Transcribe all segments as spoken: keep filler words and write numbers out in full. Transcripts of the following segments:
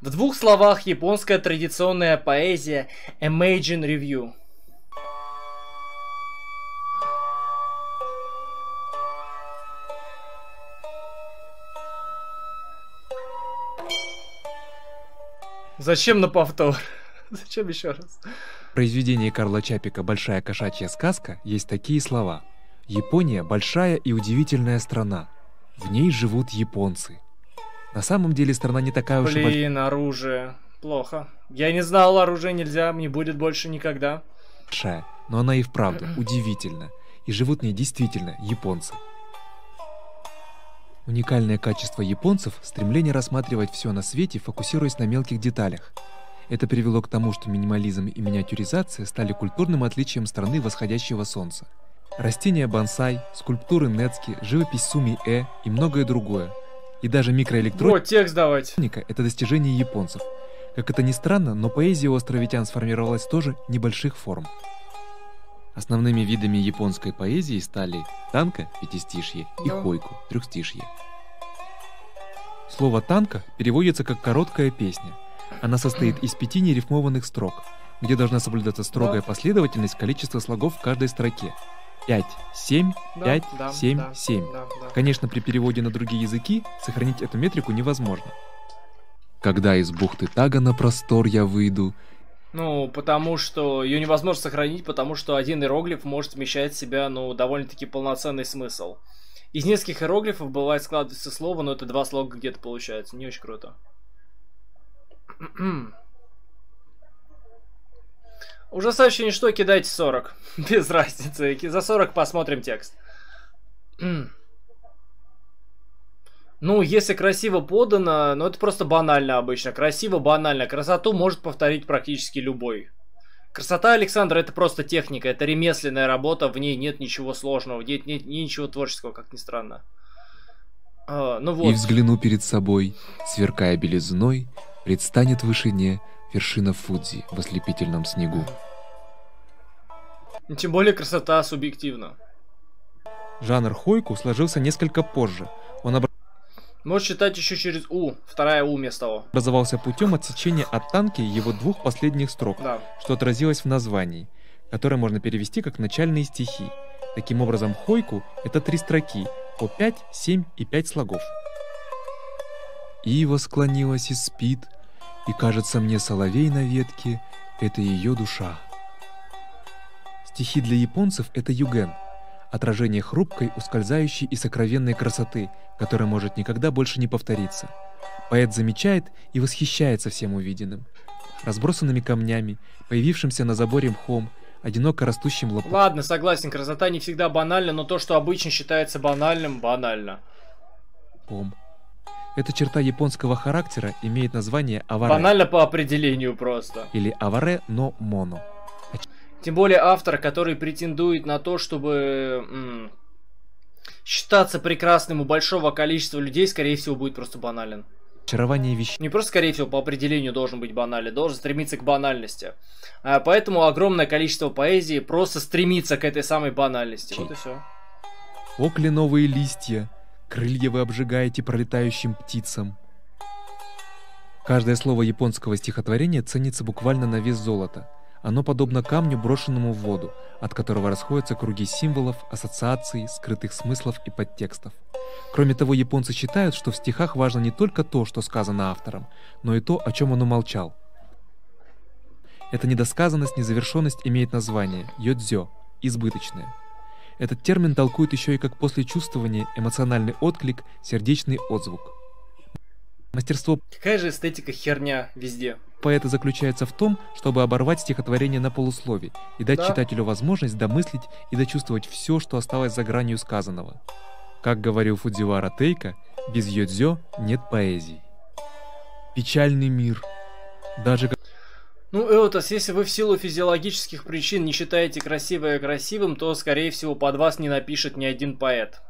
В двух словах, японская традиционная поэзия Imagine Review. Зачем на повтор? Зачем еще раз? В произведении Карла Чапика «Большая кошачья сказка» есть такие слова. Япония – большая и удивительная страна. В ней живут японцы. На самом деле страна не такая уж и большая. Блин, оружие. Плохо. Я не знал, оружие нельзя, не будет больше никогда. Большая, но она и вправду удивительна. И живут в ней действительно японцы. Уникальное качество японцев – стремление рассматривать все на свете, фокусируясь на мелких деталях. Это привело к тому, что минимализм и миниатюризация стали культурным отличием страны восходящего солнца. Растения бонсай, скульптуры нецки, живопись суми-э и многое другое. И даже микроэлектроника вот, текст давайте. — это достижение японцев. Как это ни странно, но поэзия у островитян сформировалась тоже небольших форм. Основными видами японской поэзии стали танка — пятистишье и хойку — трехстишье. Слово «танка» переводится как «короткая песня». Она состоит из пяти нерифмованных строк, где должна соблюдаться строгая последовательность количества слогов в каждой строке. пять, семь, пять, семь, семь. Конечно, при переводе на другие языки сохранить эту метрику невозможно. Когда из бухты Тага на простор я выйду... Ну, потому что ее невозможно сохранить, потому что один иероглиф может вмещать в себя, ну, довольно-таки полноценный смысл. Из нескольких иероглифов бывает складывается слово, но это два слога где-то получается. Не очень круто. Ужасающее ничто, кидайте сорок. Без разницы. За сорок посмотрим текст. Ну, если красиво подано, ну это просто банально обычно. Красиво, банально. Красоту может повторить практически любой. Красота, Александр, это просто техника. Это ремесленная работа, в ней нет ничего сложного. Нет, нет, нет ничего творческого, как ни странно. А, ну вот. И взгляну перед собой, сверкая белизной, предстанет в вышине вершина Фудзи в ослепительном снегу. Тем более красота субъективна. Жанр хойку сложился несколько позже. Он обр... Можешь читать еще через У, вторая У вместо О. Образовался путем отсечения от танки его двух последних строк, да. Что отразилось в названии, которое можно перевести как начальные стихи. Таким образом, хойку — это три строки, по пять, семь и пять слогов. Ива склонилась и спит, и кажется мне соловей на ветке — это ее душа. Стихи для японцев — это юген, отражение хрупкой, ускользающей и сокровенной красоты, которая может никогда больше не повториться. Поэт замечает и восхищается всем увиденным. Разбросанными камнями, появившимся на заборе мхом, одиноко растущим лопухом. Ладно, согласен, красота не всегда банальна, но то, что обычно считается банальным, банально. Эта черта японского характера имеет название аваре. Банально по определению просто. Или аваре но моно. Тем более автор, который претендует на то, чтобы м, считаться прекрасным у большого количества людей, скорее всего, будет просто банален. Очарование вещей. Не просто, скорее всего, по определению должен быть банален, должен стремиться к банальности. А поэтому огромное количество поэзии просто стремится к этой самой банальности. Вот и все. О, кленовые листья, крылья вы обжигаете пролетающим птицам. Каждое слово японского стихотворения ценится буквально на вес золота. Оно подобно камню, брошенному в воду, от которого расходятся круги символов, ассоциаций, скрытых смыслов и подтекстов. Кроме того, японцы считают, что в стихах важно не только то, что сказано автором, но и то, о чем он умолчал. Эта недосказанность, незавершенность имеет название йодзё – избыточное. Этот термин толкует еще и как послечувствование, эмоциональный отклик, сердечный отзвук. Мастерство... Какая же эстетика херня везде. Поэта заключается в том, чтобы оборвать стихотворение на полуслове и дать да. читателю возможность домыслить и дочувствовать все, что осталось за гранью сказанного. Как говорил Фудзивара Тейка, без йодзё нет поэзии. Печальный мир. Даже... Ну, Эотос, если вы в силу физиологических причин не считаете красивое красивым, то, скорее всего, под вас не напишет ни один поэт.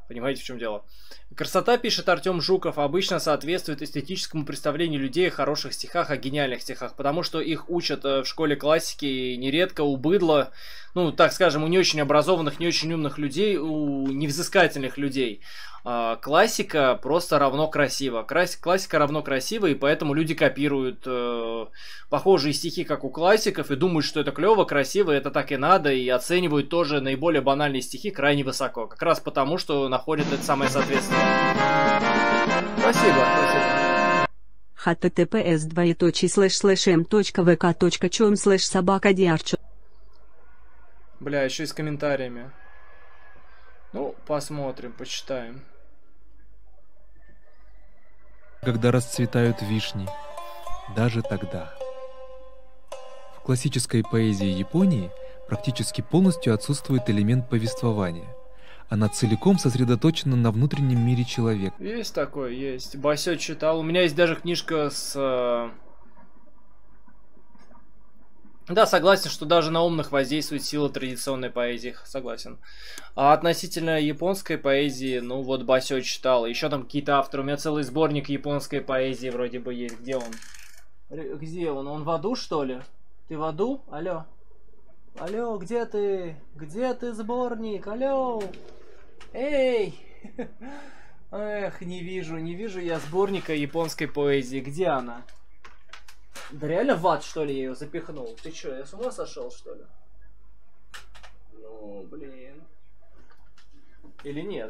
Понимаете, в чем дело? Красота, пишет Артем Жуков, обычно соответствует эстетическому представлению людей о хороших стихах, о гениальных стихах, потому что их учат в школе классики нередко у быдла, ну, так скажем, у не очень образованных, не очень умных людей, у невзыскательных людей. А классика просто равно красиво. Классика равно красиво, и поэтому люди копируют э, похожие стихи, как у классиков, и думают, что это клево, красиво, это так и надо, и оценивают тоже наиболее банальные стихи крайне высоко. Как раз потому, что находят это самое соответствие. Спасибо, спасибо. https двоеточие слэш слэш м точка вк точка чем слэш собака диарчо. Бля, еще и с комментариями. Ну, посмотрим, почитаем. Когда расцветают вишни, даже тогда. В классической поэзии Японии практически полностью отсутствует элемент повествования. Она целиком сосредоточена на внутреннем мире человека. Есть такое, есть. Басё читал. У меня есть даже книжка с... Да, согласен, что даже на умных воздействует сила традиционной поэзии. Согласен. А относительно японской поэзии, ну вот Басё читал. Еще там какие-то авторы. У меня целый сборник японской поэзии вроде бы есть. Где он? Где он? Он в аду, что ли? Ты в аду? Алло. Алло, где ты? Где ты, сборник? Алло. Эй! Эх, не вижу, не вижу я сборника японской поэзии. Где она? Да реально в ад, что ли, я ее запихнул? Ты чё, я с ума сошел, что ли? Ну, блин. Или нет?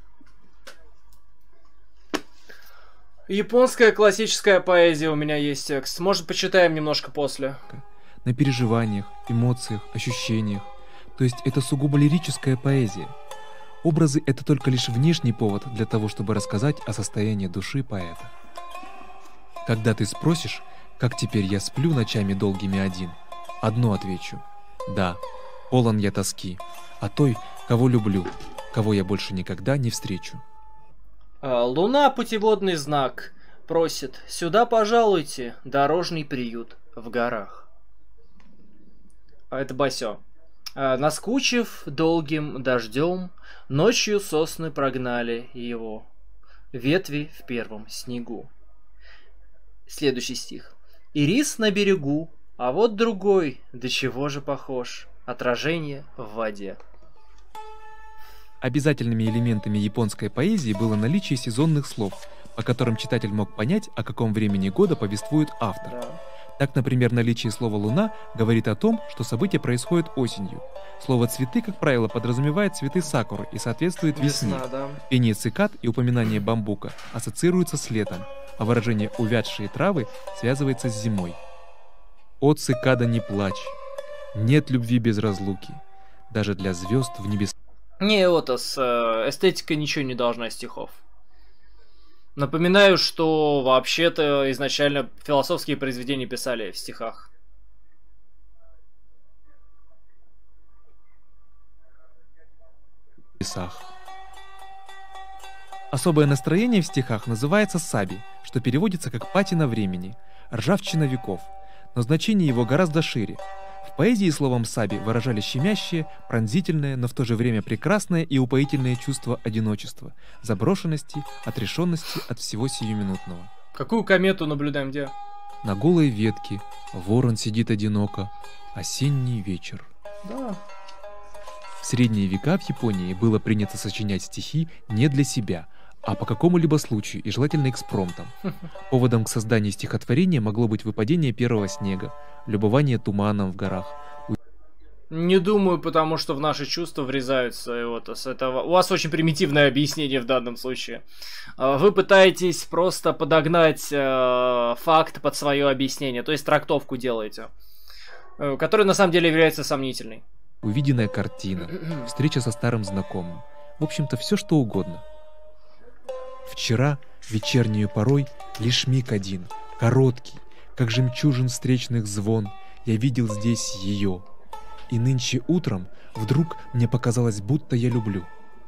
Японская классическая поэзия у меня есть текст. Может, почитаем немножко после. На переживаниях, эмоциях, ощущениях. То есть это сугубо лирическая поэзия. Образы — это только лишь внешний повод для того, чтобы рассказать о состоянии души поэта. Когда ты спросишь, как теперь я сплю ночами долгими один, одно отвечу: да, полон я тоски о той, кого люблю, кого я больше никогда не встречу. Луна, путеводный знак, просит: сюда пожалуйте, дорожный приют в горах. Это Басё. Наскучив долгим дождем, ночью сосны прогнали его, ветви в первом снегу. Следующий стих. Ирис на берегу, а вот другой, до чего же похож, отражение в воде. Обязательными элементами японской поэзии было наличие сезонных слов, по которым читатель мог понять, о каком времени года повествует автор. Да. Так, например, наличие слова «луна» говорит о том, что событие происходит осенью. Слово «цветы», как правило, подразумевает цветы сакуры и соответствует весне. Весна, да. Пение цикад и упоминание бамбука ассоциируются с летом, а выражение «увядшие травы» связывается с зимой. «О, цикада, не плачь! Нет любви без разлуки, даже для звезд в небесах». Не, Отос, эстетика ничего не должна стихов. Напоминаю, что вообще-то изначально философские произведения писали в стихах. Особое настроение в стихах называется саби, что переводится как «патина времени», «ржавчина веков», но значение его гораздо шире. В поэзии словом «саби» выражали щемящее, пронзительное, но в то же время прекрасное и упоительное чувство одиночества, заброшенности, отрешенности от всего сиюминутного. Какую комету наблюдаем где? На голой ветке ворон сидит одиноко, осенний вечер. Да. В средние века в Японии было принято сочинять стихи не для себя, а по какому-либо случаю и желательно экспромтом. Поводом к созданию стихотворения могло быть выпадение первого снега, любование туманом в горах. Не думаю, потому что в наши чувства врезаются. Вот, с этого... У вас очень примитивное объяснение в данном случае. Вы пытаетесь просто подогнать э, факт под свое объяснение, то есть трактовку делаете, э, которая на самом деле является сомнительной. Увиденная картина, встреча со старым знакомым. В общем-то, все что угодно. Вчера, вечернюю порой, лишь миг один, короткий, как жемчужин встречных звон, я видел здесь ее. И нынче утром вдруг мне показалось, будто я люблю.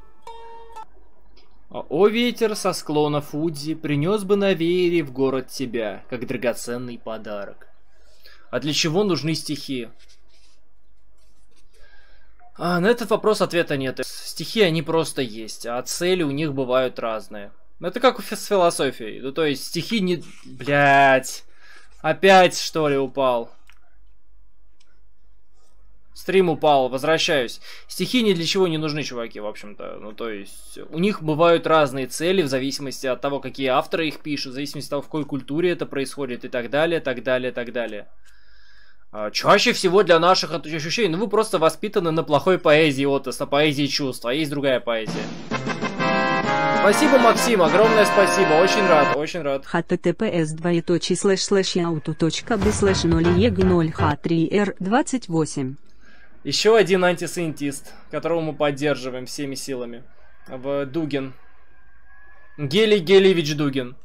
О, ветер со склона Фудзи принес бы на веере в город тебя, как драгоценный подарок. А для чего нужны стихи? А, на этот вопрос ответа нет. Стихи, они просто есть, а цели у них бывают разные. Это как с философией. Ну, то есть, стихи не... Блять. Опять, что ли, упал? Стрим упал, возвращаюсь. Стихи ни для чего не нужны, чуваки, в общем-то. Ну, то есть, у них бывают разные цели, в зависимости от того, какие авторы их пишут, в зависимости от того, в какой культуре это происходит, и так далее, так далее, так далее. Чаще всего для наших ощущений, ну вы просто воспитаны на плохой поэзии, Отос, на поэзии чувств, а есть другая поэзия. Спасибо, Максим, огромное спасибо, очень рад, очень рад. https двоеточие слэш слэш яуту точка би слэш ноль ег ноль х три эр двадцать восемь. Еще один антисайентист, которого мы поддерживаем всеми силами. В Дугин. Гелий Гелиевич Дугин.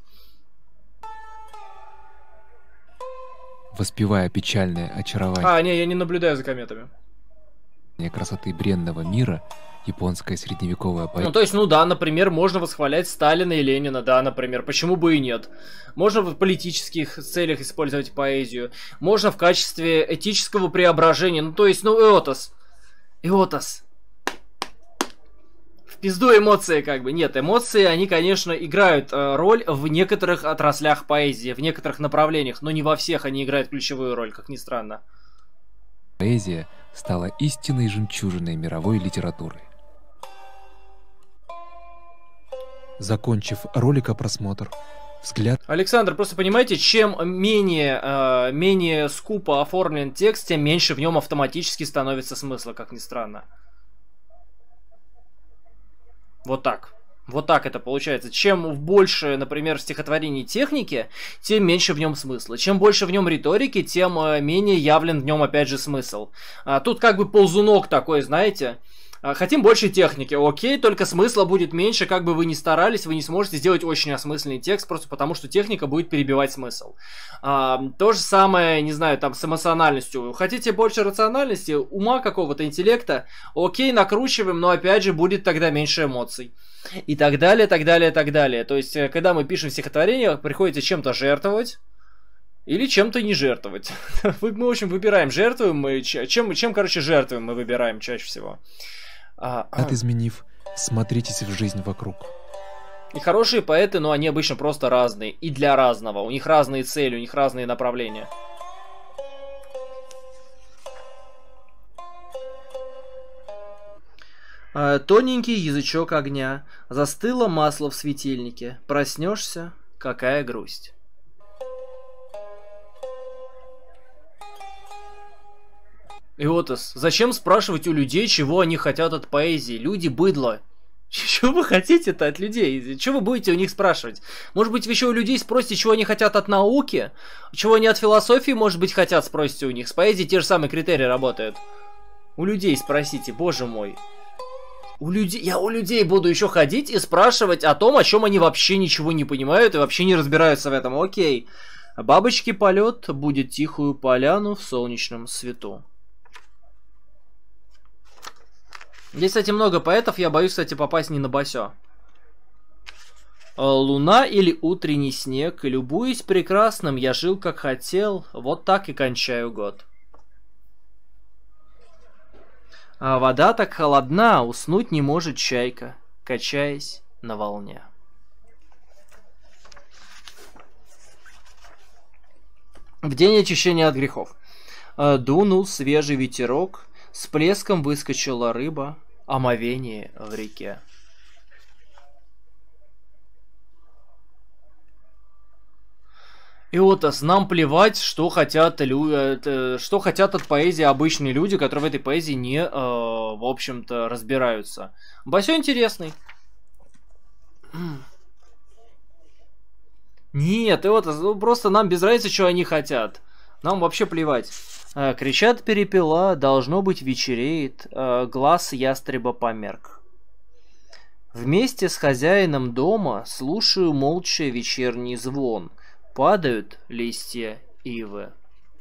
Воспевая печальное очарование А, не, я не наблюдаю за комментами. красоты бренного мира, японская средневековая поэзия. Ну, то есть, ну да, например, можно восхвалять Сталина и Ленина, да, например, почему бы и нет. Можно в политических целях использовать поэзию. Можно в качестве этического преображения. Ну, то есть, ну, Эотос. Эотос. В пизду эмоции, как бы. Нет, эмоции, они, конечно, играют э, роль в некоторых отраслях поэзии, в некоторых направлениях, но не во всех они играют ключевую роль, как ни странно. Поэзия стала истинной жемчужиной мировой литературы. Закончив роликопросмотр, взгляд... Александр, просто понимаете, чем менее, э, менее скупо оформлен текст, тем меньше в нем автоматически становится смысла, как ни странно. Вот так. Вот так это получается. Чем больше, например, в стихотворении техники, тем меньше в нем смысла. Чем больше в нем риторики, тем э, менее явлен в нем опять же смысл. А, тут как бы ползунок такой, знаете... Хотим больше техники, окей, только смысла будет меньше, как бы вы ни старались, вы не сможете сделать очень осмысленный текст, просто потому что техника будет перебивать смысл. А, то же самое, не знаю, там с эмоциональностью. Хотите больше рациональности, ума какого-то, интеллекта, окей, накручиваем, но опять же будет тогда меньше эмоций. И так далее, так далее, так далее. То есть, когда мы пишем стихотворение, приходится чем-то жертвовать. Или чем-то не жертвовать. Мы, в общем, выбираем, жертвуем мы, чем, чем, короче, жертвуем мы выбираем чаще всего. От изменив, смотритесь в жизнь вокруг. И хорошие поэты, но они обычно просто разные. И для разного. У них разные цели, у них разные направления. Тоненький язычок огня. Застыло масло в светильнике. Проснешься, какая грусть. Иотос, зачем спрашивать у людей, чего они хотят от поэзии? Люди быдло. Чего вы хотите-то от людей? Чего вы будете у них спрашивать? Может быть, вы еще у людей спросите, чего они хотят от науки? Чего они от философии, может быть, хотят, спросите у них. С поэзией те же самые критерии работают. У людей спросите, боже мой. У людей, я у людей буду еще ходить и спрашивать о том, о чем они вообще ничего не понимают и вообще не разбираются в этом. Окей. Бабочки полет будет тихую поляну в солнечном свету. Здесь, кстати, много поэтов, я боюсь, кстати, попасть не на Басё. Луна или утренний снег, любуясь прекрасным, я жил как хотел, вот так и кончаю год. А вода так холодна, уснуть не может чайка, качаясь на волне. В день очищения от грехов. Дунул свежий ветерок, с плеском выскочила рыба, омовение в реке. Иотос, нам плевать, что хотят, лю... что хотят от поэзии обычные люди, которые в этой поэзии не, э, в общем-то, разбираются. Басё интересный. Нет, Иотос, ну, просто нам без разницы, что они хотят. Нам вообще плевать. А, кричат перепела, должно быть вечереет, а, глаз ястреба померк. Вместе с хозяином дома слушаю молча вечерний звон. Падают листья ивы.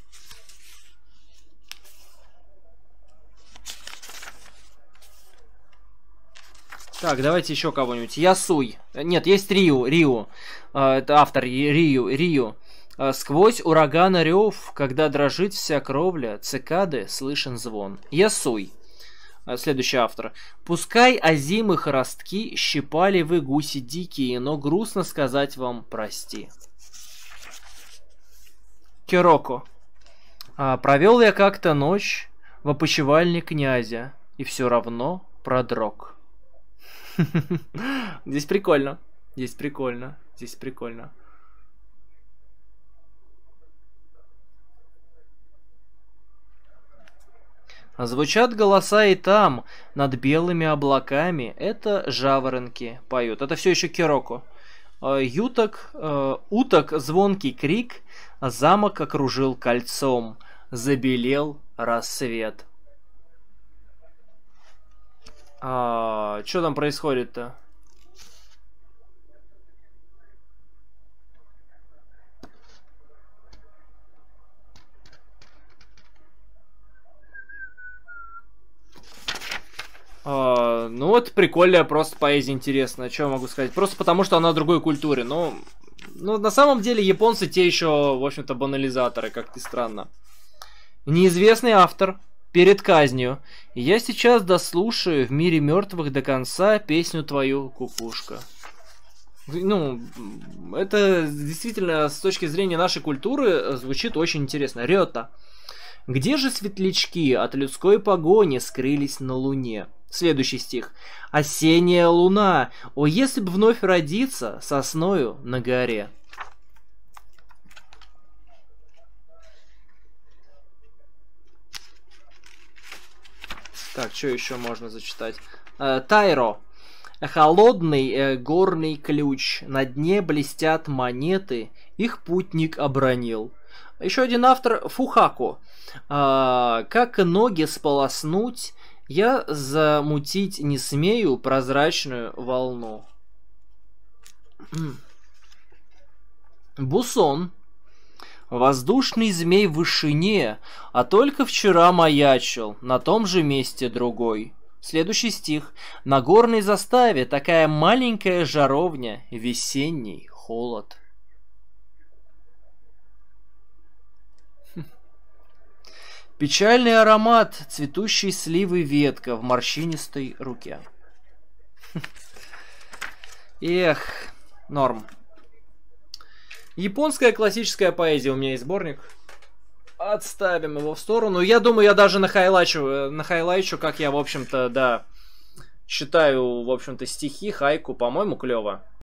Так, давайте еще кого-нибудь. Ясуй. Нет, есть Риу. Риу. А, это автор Риу. Риу. Сквозь урагана рев, когда дрожит вся кровля, цикады слышен звон. Ясуй. Следующий автор. Пускай озимых ростки щипали вы гуси дикие, но грустно сказать вам прости. Кироко. А, провел я как-то ночь в опочивальне князя, и все равно продрог. Здесь прикольно. Здесь прикольно. Здесь прикольно. Звучат голоса и там, над белыми облаками. Это жаворонки поют. Это все еще Кироко. Юток, э, уток звонкий крик, замок окружил кольцом. Забелел рассвет. А, что там происходит-то? А, ну вот прикольная просто поэзия интересная, что я могу сказать. Просто потому, что она в другой культуре. Но, ну, на самом деле японцы те еще, в общем-то, банализаторы, как ни странно. Неизвестный автор перед казнью. Я сейчас дослушаю в мире мертвых до конца песню твою, кукушка. Ну, это действительно с точки зрения нашей культуры звучит очень интересно. Рёта. Где же светлячки от людской погони скрылись на луне? Следующий стих. Осенняя луна, о, если б вновь родиться сосною на горе. Так, что еще можно зачитать? Э, Тайро. Холодный э, горный ключ, на дне блестят монеты, их путник обронил. Еще один автор Фухаку. Э, как ноги сполоснуть, я замутить не смею прозрачную волну. Бусон. Воздушный змей в вышине, а только вчера маячил, на том же месте другой. Следующий стих. На горной заставе такая маленькая жаровня, весенний холод. Печальный аромат цветущей сливы ветка в морщинистой руке. Эх, норм. Японская классическая поэзия, у меня есть сборник. Отставим его в сторону. Я думаю, я даже нахайлайчу, нахайлайчу, как я, в общем-то, да, читаю, в общем-то, стихи, хайку, по-моему, клево.